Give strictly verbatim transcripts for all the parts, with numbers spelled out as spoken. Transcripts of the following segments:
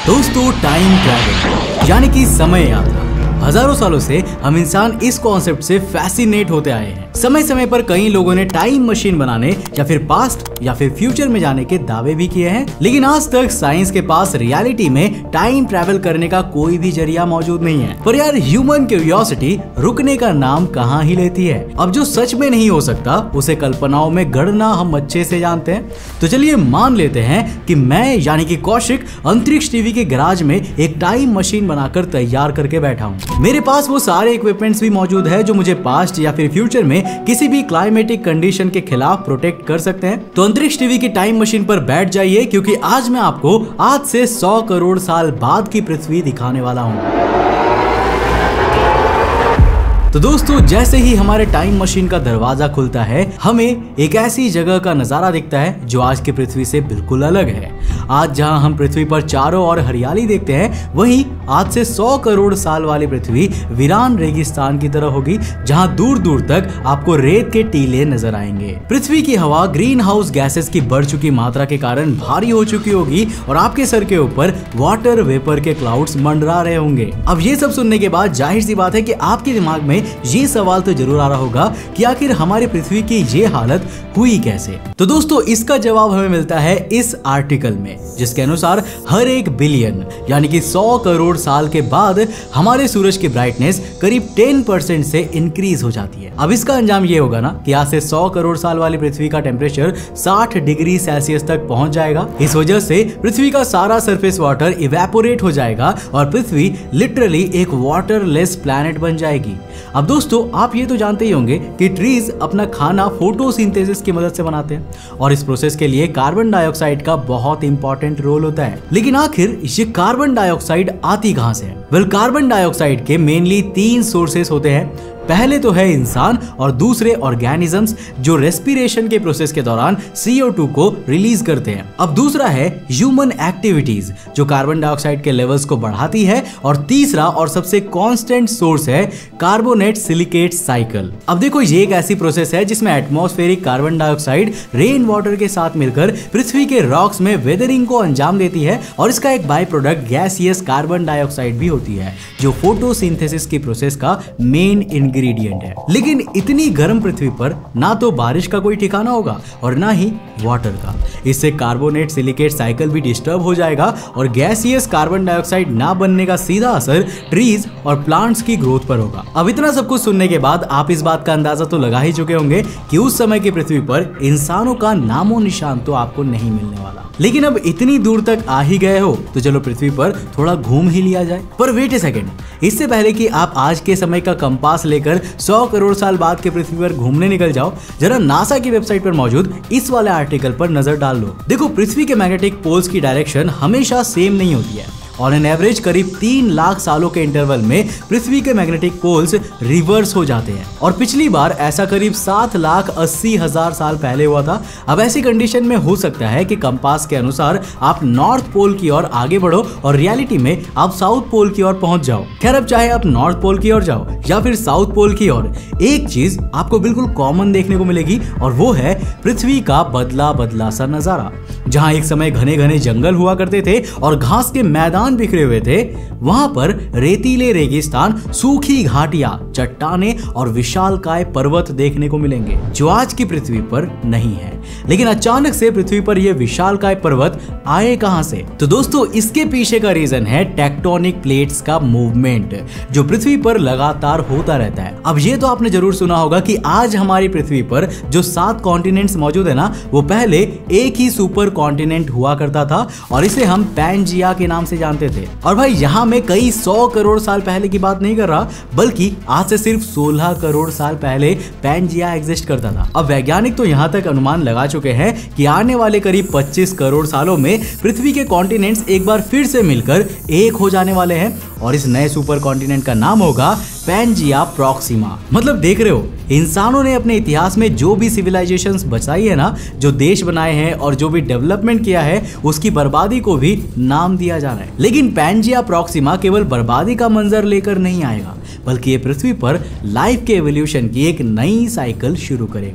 दोस्तों, time travel यानी कि समय यात्रा हजारों सालों से हम इंसान इस कॉन्सेप्ट से फैसिनेट होते आए हैं। समय समय पर कई लोगों ने टाइम मशीन बनाने या फिर पास्ट या फिर फ्यूचर में जाने के दावे भी किए हैं, लेकिन आज तक साइंस के पास रियलिटी में टाइम ट्रैवल करने का कोई भी जरिया मौजूद नहीं है। पर यार, ह्यूमन क्यूरियोसिटी रुकने का नाम कहाँ ही लेती है। अब जो सच में नहीं हो सकता उसे कल्पनाओं में गढ़ना हम अच्छे से जानते हैं। तो चलिए मान लेते हैं कि मैं यानी कि कौशिक अंतरिक्ष टीवी के गैराज में एक टाइम मशीन बनाकर तैयार करके बैठा हूँ। मेरे पास वो सारे इक्विपमेंट्स भी मौजूद है जो मुझे पास्ट या फिर फ्यूचर में किसी भी क्लाइमेटिक कंडीशन के खिलाफ प्रोटेक्ट कर सकते हैं। तो अंतरिक्ष टीवी की टाइम मशीन पर बैठ जाइए, क्योंकि आज मैं आपको आज से सौ करोड़ साल बाद की पृथ्वी दिखाने वाला हूँ। तो दोस्तों, जैसे ही हमारे टाइम मशीन का दरवाजा खुलता है, हमें एक ऐसी जगह का नजारा दिखता है जो आज की पृथ्वी से बिल्कुल अलग है। आज जहां हम पृथ्वी पर चारों ओर हरियाली देखते हैं, वहीं आज से सौ करोड़ साल वाली पृथ्वी वीरान रेगिस्तान की तरह होगी, जहां दूर दूर तक आपको रेत के टीले नजर आएंगे। पृथ्वी की हवा ग्रीन हाउस गैसेस की बढ़ चुकी मात्रा के कारण भारी हो चुकी होगी और आपके सर के ऊपर वाटर वेपर के क्लाउड्स मंडरा रहे होंगे। अब ये सब सुनने के बाद जाहिर सी बात है कि आपके दिमाग में ये सवाल तो जरूर आ रहा होगा कि आखिर हमारी पृथ्वी की ये हालत हुई कैसे। तो दोस्तों, इसका जवाब हमें मिलता है इस आर्टिकल में, जिसके अनुसार हर एक बिलियन यानी कि सौ करोड़ साल के बाद हमारे सूरज की ब्राइटनेस करीब दस परसेंट से इंक्रीज हो जाती है। अब इसका अंजाम ये होगा ना कि आज से सौ करोड़ साल वाली पृथ्वी का टेम्परेचर साठ डिग्री सेल्सियस तक पहुंच जाएगा। इस वजह से पृथ्वी का सारा सरफेस वाटर इवेपोरेट हो जाएगा और पृथ्वी लिटरली एक वाटरलेस प्लैनेट बन जाएगी। अब दोस्तों, आप ये तो जानते ही होंगे कि ट्रीज अपना खाना फोटोसिंथेसिस की मदद से बनाते हैं और इस प्रोसेस के लिए कार्बन डाइऑक्साइड का बहुत इंपॉर्टेंट रोल होता है। लेकिन आखिर ये कार्बन डाइऑक्साइड आती कहां से है? वेल, कार्बन डाइऑक्साइड के मेनली तीन सोर्सेस होते हैं। पहले तो है इंसान और दूसरे ऑर्गेनिजम्स जो रेस्पिरेशन के प्रोसेस के दौरान सी ओ टू को रिलीज करते हैं। अब दूसरा है ह्यूमन एक्टिविटीज जो कार्बन डाइऑक्साइड के लेवल्स को बढ़ाती है और तीसरा और सबसे कांस्टेंट सोर्स है कार्बोनेट सिलिकेट साइकिल। अब देखो, ये एक ऐसी प्रोसेस है जिसमें atmospheric carbon dioxide rain water के साथ मिलकर पृथ्वी के रॉक्स में वेदरिंग को अंजाम देती है और इसका एक by product gaseous carbon dioxide भी होती है जो फोटोसिंथेसिस की प्रोसेस का मेन इंग्रेडिएंट है। लेकिन इतनी गर्म पृथ्वी पर ना तो बारिश का कोई ठिकाना होगा और ना ही वाटर का। इससे कार्बोनेट सिलिकेट साइकिल भी डिस्टर्ब हो जाएगा और गैसियस कार्बन डाइऑक्साइड ना बनने का सीधा असर ट्रीज और प्लांट्स की ग्रोथ पर होगा। अब इतना सब कुछ सुनने के बाद आप इस बात का अंदाजा तो लगा ही चुके होंगे कि उस समय की पृथ्वी पर इंसानों का नामो निशान तो आपको नहीं मिलने वाला। लेकिन अब इतनी दूर तक आ ही गए हो तो चलो पृथ्वी पर थोड़ा घूम ही लिया जाए। पर वेट ए सेकेंड, इससे पहले कि आप आज के समय का कंपास लेकर सौ करोड़ साल बाद के पृथ्वी पर घूमने निकल जाओ, जरा नासा की वेबसाइट पर मौजूद इस वाले आर्टिकल पर नजर डाल लो। देखो, पृथ्वी के मैग्नेटिक पोल्स की डायरेक्शन हमेशा सेम नहीं होती है। ऑन एन एवरेज करीब तीन लाख सालों के इंटरवल में पृथ्वी के मैग्नेटिक पोल्स रिवर्स हो जाते हैं और पिछली बार ऐसा करीब सात लाख अस्सी हजार साल पहले हुआ था। अब ऐसी कंडीशन में हो सकता है कि कंपास के अनुसार आप नॉर्थ पोल की ओर आगे बढ़ो और रियलिटी में आप साउथ पोल की ओर पहुंच जाओ। खैर, अब चाहे आप नॉर्थ पोल की ओर जाओ या फिर साउथ पोल की ओर, एक चीज आपको बिल्कुल कॉमन देखने को मिलेगी और वो है पृथ्वी का बदला बदला सा नजारा। जहां एक समय घने घने जंगल हुआ करते थे और घास के मैदान बिखरे हुए थे, वहां पर रेतीले रेगिस्तान, सूखी घाटियां, चट्टाने और विशालकाय पर्वत देखने को मिलेंगे जो आज की पृथ्वी पर नहीं है। लेकिन अचानक से पृथ्वी पर यह विशालकाय पर्वत आए कहां से? तो दोस्तों, इसके पीछे का रीजन है टेक्टोनिक प्लेट्स का मूवमेंट जो पृथ्वी पर लगातार होता रहता है। अब ये तो आपने जरूर सुना होगा कि आज हमारी पृथ्वी पर जो सात कॉन्टिनेंट्स मौजूद है ना, वो पहले एक ही सुपर कॉन्टिनेंट हुआ करता था और इसे हम पैंजिया के नाम से जानते थे। और भाई, यहाँ मैं कई सौ करोड़ साल पहले की बात नहीं कर रहा, बल्कि आज से सिर्फ सोलह करोड़ साल पहले पैंजिया एग्जिस्ट करता था। अब वैज्ञानिक तो यहाँ तक अनुमान लगा चुके हैं कि आने वाले करीब पच्चीस करोड़ सालों में पृथ्वी के कॉन्टिनेंट्स एक बार फिर से मिलकर एक हो जाने वाले हैं और इस नए सुपर कॉन्टिनेंट का नाम होगा पैंजिया प्रॉक्सिमा। मतलब देख रहे हो, इंसानों ने अपने इतिहास में जो भी सिविलाइजेशंस बचाई है ना, जो देश बनाए हैं और जो भी डेवलपमेंट किया है, उसकी बर्बादी को भी नाम दिया जा रहा है। लेकिन पैंजिया प्रॉक्सिमा केवल बर्बादी का मंजर लेकर नहीं आएगा, बल्कि ये पृथ्वी पर लाइफ के एवोल्यूशन की एक नई साइकिल शुरू करेगा।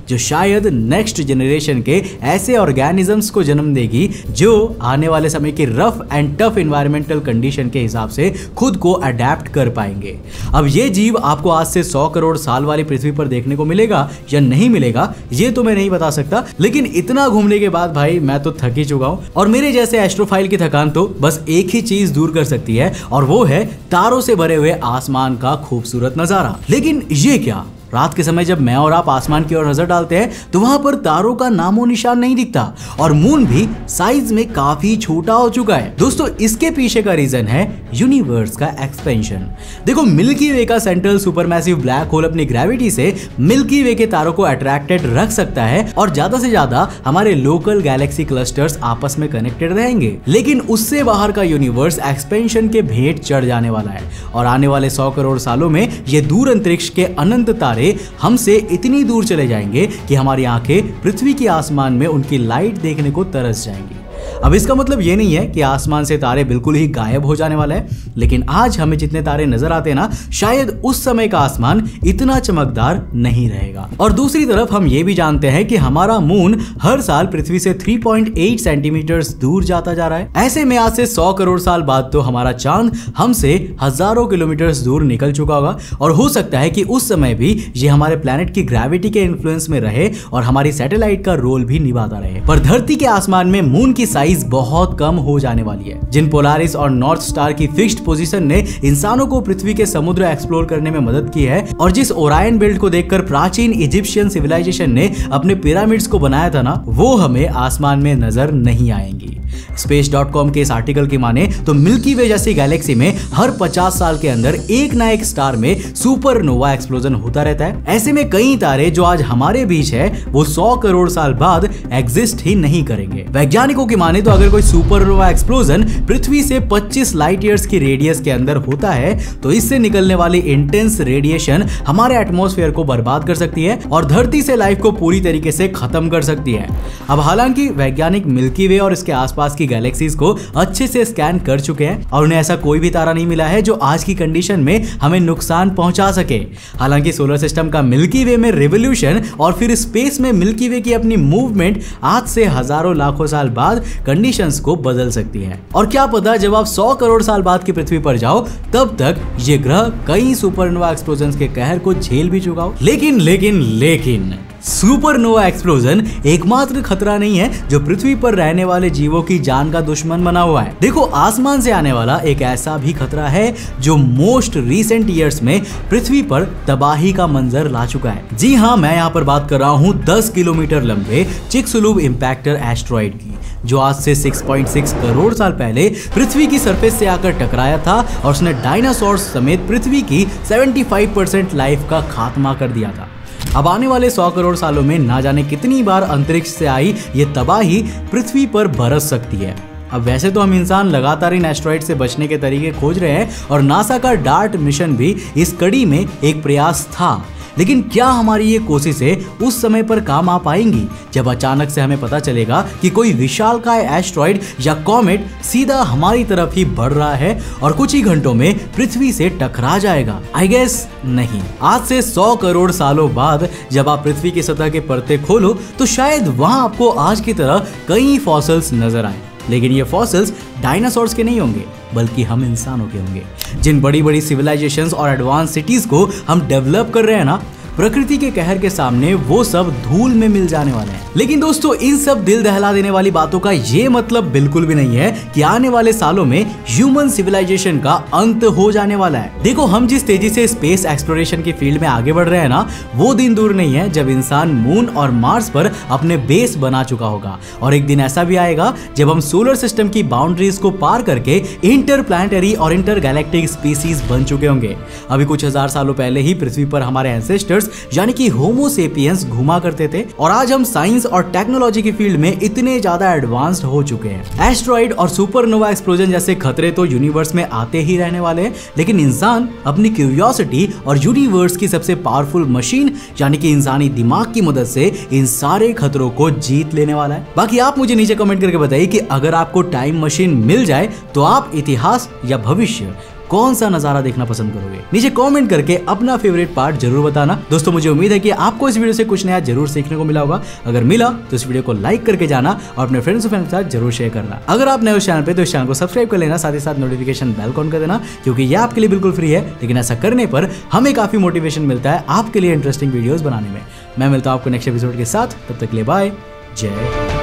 जो शायद नेक्स्ट जनरेशन के ऐसे ऑर्गेनिजम्स को जन्म देगी जो आने वाले समय की rough and tough environmental condition के हिसाब से खुद को अडेप्ट कर पाएंगे। अब ये जीव आपको आज से सौ करोड़ साल वाली पृथ्वी पर देखने को मिलेगा या नहीं मिलेगा ये तो मैं नहीं बता सकता, लेकिन इतना घूमने के बाद भाई मैं तो थक ही चुका हूं और मेरे जैसे एस्ट्रोफाइल की थकान तो बस एक ही चीज दूर कर सकती है और वो है तारों से भरे हुए आसमान का खूबसूरत नजारा। लेकिन ये क्या, रात के समय जब मैं और आप आसमान की ओर नजर डालते हैं तो वहां पर तारों का नामो निशान नहीं दिखता और मून भी साइज में काफी छोटा हो चुका है। दोस्तों इसके पीछे का रीजन है यूनिवर्स का एक्सपेंशन। देखो मिल्की वे का सेंट्रल सुपरमैसिव ब्लैक होल अपनी ग्रेविटी से मिल्की वे के तारों को अट्रैक्टेड रख सकता है और ज्यादा से ज्यादा हमारे लोकल गैलेक्सी क्लस्टर्स आपस में कनेक्टेड रहेंगे। लेकिन उससे बाहर का यूनिवर्स एक्सपेंशन के भेंट चढ़ जाने वाला है और आने वाले सौ करोड़ सालों में ये दूर अंतरिक्ष के अनंत तारे हमसे इतनी दूर चले जाएंगे कि हमारी आंखें पृथ्वी के आसमान में उनकी लाइट देखने को तरस जाएंगी। अब इसका मतलब ये नहीं है कि आसमान से तारे बिल्कुल ही गायब हो जाने वाला है, लेकिन आज हमें जितने तारे नजर आते हैं ना शायद उस समय का आसमान इतना चमकदार नहीं रहेगा। और दूसरी तरफ हम ये भी जानते हैं कि हमारा मून हर साल पृथ्वी से तीन पॉइंट आठ सेंटीमीटर दूर जाता जा रहा है। ऐसे में आज से सौ करोड़ साल बाद तो हमारा चांद हमसे हजारों किलोमीटर दूर निकल चुका होगा और हो सकता है कि उस समय भी ये हमारे प्लेनेट की ग्रेविटी के इन्फ्लुएंस में रहे और हमारी सैटेलाइट का रोल भी निभाता रहे। पर धरती के आसमान में मून की साइज बहुत कम हो जाने वाली है। जिन पोलारिस और नॉर्थ स्टार की फिक्स्ड पोजीशन ने इंसानों को पृथ्वी के समुद्र एक्सप्लोर करने में मदद की है और जिस ओरायन बेल्ट को देखकर प्राचीन इजिप्शियन सिविलाइजेशन ने अपने पिरामिड्स को बनाया था ना, वो हमें आसमान में नजर नहीं आएंगी। स्पेस डॉट कॉम के इस आर्टिकल की माने तो मिल्की वे जैसी गैलेक्सी में हर पचास साल के अंदर एक ना एक स्टार में सुपरनोवा एक्सप्लोजन होता रहता है। ऐसे में कई तारे जो आज हमारे बीच है वो सौ करोड़ साल बाद एग्जिस्ट ही नहीं करेंगे। वैज्ञानिकों की माने तो अगर कोई सुपरनोवा एक्सप्लोजन पृथ्वी से पच्चीस लाइट ईयर्स की रेडियस के अंदर होता है तो इससे निकलने वाली इंटेंस रेडिएशन हमारे एटमॉस्फेयर को बर्बाद कर सकती है और धरती से लाइफ को पूरी तरीके से खत्म कर सकती है। अब हालांकि वैज्ञानिक मिल्की वे और इसके आसपास की गैलेक्सीज को अच्छे से स्कैन कर चुके हैं और उन्हें ऐसा कोई भी तारा नहीं मिला है जो आज की कंडीशन में हमें नुकसान पहुंचा सके। हालांकि सोलर सिस्टम का मिल्की वे में रिवोल्यूशन और फिर स्पेस में मिल्की वे की अपनी मूवमेंट आज से हजारों लाखों साल बाद कंडीशंस को बदल सकती है और क्या पता जब आप सौ करोड़ साल बाद की पृथ्वी पर जाओ तब तक ये ग्रह कई सुपरनोवा एक्सप्लोजन के कहर को झेल भी चुका हो। लेकिन लेकिन लेकिन सुपरनोवा एक्सप्लोजन एकमात्र खतरा नहीं है जो पृथ्वी पर रहने वाले जीवों की जान का दुश्मन बना हुआ है। देखो आसमान से आने वाला एक ऐसा भी खतरा है जो मोस्ट रीसेंट ईयर्स में पृथ्वी पर तबाही का मंजर ला चुका है। जी हाँ, मैं यहाँ पर बात कर रहा हूँ दस किलोमीटर लंबे चिक्सुलुव इम्पैक्टर एस्ट्रॉइड की, जो आज से छह पॉइंट छह करोड़ साल पहले पृथ्वी की सरफेस से आकर टकराया था और उसने डायनासोर्स समेत पृथ्वी की पचहत्तर परसेंट लाइफ का खात्मा कर दिया था। अब आने वाले सौ करोड़ सालों में ना जाने कितनी बार अंतरिक्ष से आई ये तबाही पृथ्वी पर बरस सकती है। अब वैसे तो हम इंसान लगातार इन एस्ट्रॉइड से बचने के तरीके खोज रहे हैं और नासा का डार्ट मिशन भी इस कड़ी में एक प्रयास था, लेकिन क्या हमारी ये कोशिशें उस समय पर काम आ पाएंगी जब अचानक से हमें पता चलेगा कि कोई विशालकाय एस्ट्रॉइड या कॉमेट सीधा हमारी तरफ ही बढ़ रहा है और कुछ ही घंटों में पृथ्वी से टकरा जाएगा? आई गेस नहीं। आज से सौ करोड़ सालों बाद जब आप पृथ्वी की सतह के परते खोलो तो शायद वहां आपको आज की तरह कई फॉसिल्स नजर आए, लेकिन ये फॉसिल्स डायनासोर्स के नहीं होंगे बल्कि हम इंसानों के होंगे। जिन बड़ी बड़ी सिविलाइजेशंस और एडवांस सिटीज को हम डेवलप कर रहे हैं ना, प्रकृति के कहर के सामने वो सब धूल में मिल जाने वाले हैं। लेकिन दोस्तों इन सब दिल दहला देने वाली बातों का ये मतलब बिल्कुल भी नहीं है कि आने वाले सालों में ह्यूमन सिविलाइजेशन का अंत हो जाने वाला है। देखो हम जिस तेजी से स्पेस एक्सप्लोरेशन की फील्ड में आगे बढ़ रहे हैं ना, वो दिन दूर नहीं है जब इंसान मून और मार्स पर अपने बेस बना चुका होगा और एक दिन ऐसा भी आएगा जब हम सोलर सिस्टम की बाउंड्रीज को पार करके इंटरप्लैनेटरी और इंटरगैलेक्टिक स्पीसीज बन चुके होंगे। अभी कुछ हजार सालों पहले ही पृथ्वी पर हमारे एंसेस्टर्स यानी कि होमो सेपियंस घुमा करते थे और आज हम साइंस और टेक्नोलॉजी की फील्ड में इतने ज्यादा एडवांस्ड हो चुके हैं। एस्ट्रॉइड और सुपरनोवा एक्सप्लोजन जैसे खतरे तो यूनिवर्स में आते ही रहने वाले हैं, लेकिन इंसान अपनी क्यूरियोसिटी और यूनिवर्स की सबसे पावरफुल मशीन यानी कि इंसानी दिमाग की मदद से इन सारे खतरों को जीत लेने वाला है। बाकी आप मुझे नीचे कमेंट करके बताइए कि अगर आपको टाइम मशीन मिल जाए तो आप इतिहास या भविष्य कौन सा नजारा देखना पसंद करोगे? नीचे कमेंट करके अपना फेवरेट पार्ट जरूर बताना। दोस्तों मुझे उम्मीद है कि आपको इस वीडियो से कुछ नया जरूर सीखने को मिला होगा। अगर मिला तो इस वीडियो को लाइक करके जाना और अपने फ्रेंड्स और फैमिली के साथ जरूर शेयर करना। अगर आप नए हो चैनल पे तो इस चैनल को सब्सक्राइब कर लेना, साथ ही साथ नोटिफिकेशन बेल ऑन कर देना, क्योंकि ये आपके लिए बिल्कुल फ्री है, लेकिन ऐसा करने पर हमें काफी मोटिवेशन मिलता है आपके लिए इंटरेस्टिंग वीडियोस बनाने में। मैं मिलता हूं आपको नेक्स्ट एपिसोड के साथ, तब तक के लिए बाय, जय।